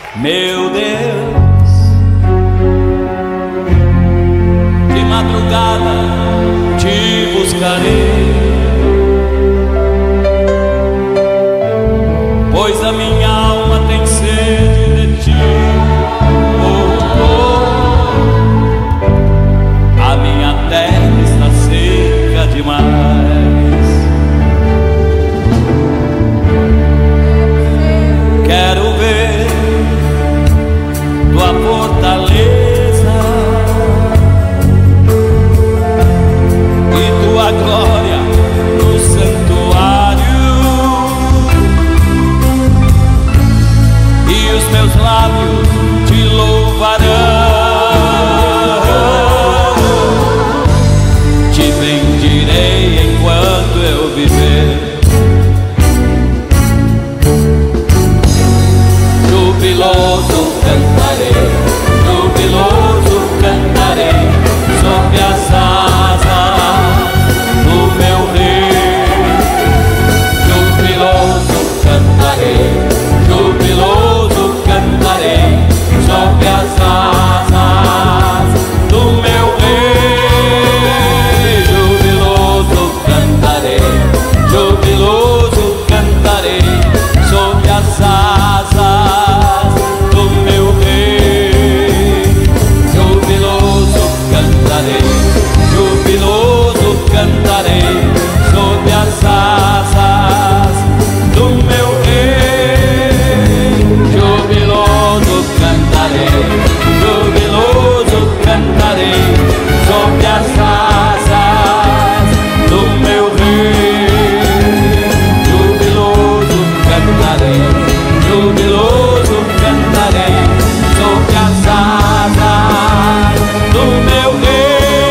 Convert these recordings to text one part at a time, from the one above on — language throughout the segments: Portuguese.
Meu Deus, de madrugada te buscarei, pois a minha alma tem sede de ti. A minha terra está seca demais. Quero ver tua fortaleza e tua glória no santuário, e os meus lábios te louvarão. Te bendirei enquanto eu viver. Jubiloso cantarei, jubiloso cantarei, sob as asas do meu rei. Jubiloso cantarei, jubiloso cantarei, sob as asas do meu rei. Jubiloso cantarei, jubiloso cantarei, sob as asas do meu rei. Jubiloso cantarei, jubiloso cantarei, sob as asas do meu rei. Jubiloso cantarei, jubiloso cantarei, sob as asas do meu rei. Jubiloso cantarei, jubiloso cantarei, sob as asas do meu rei.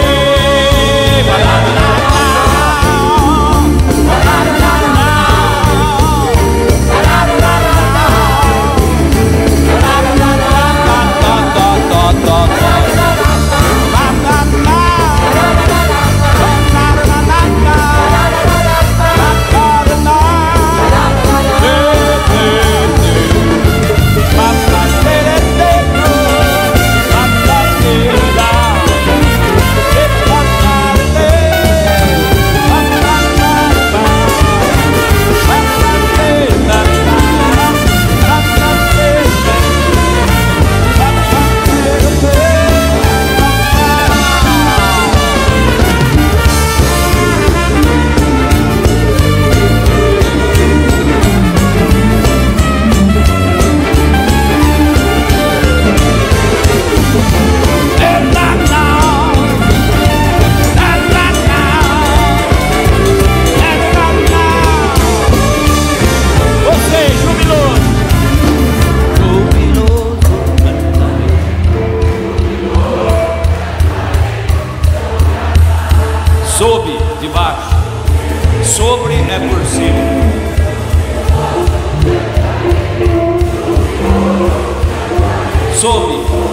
Sob, de baixo, sobre é por cima. Sob.